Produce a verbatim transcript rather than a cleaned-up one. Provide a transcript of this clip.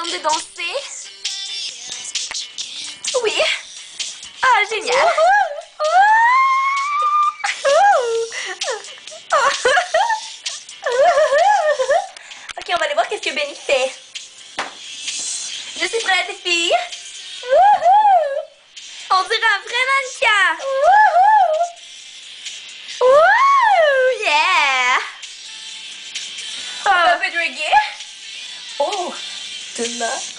tente de danser? Oui. Ah, génial. Ok, on va aller voir qu'est-ce que Benny fait. Je suis prête, les filles. On dirait un vrai mannequin. Wouhou! Yeah! Un peu de reggae? Oh, demain.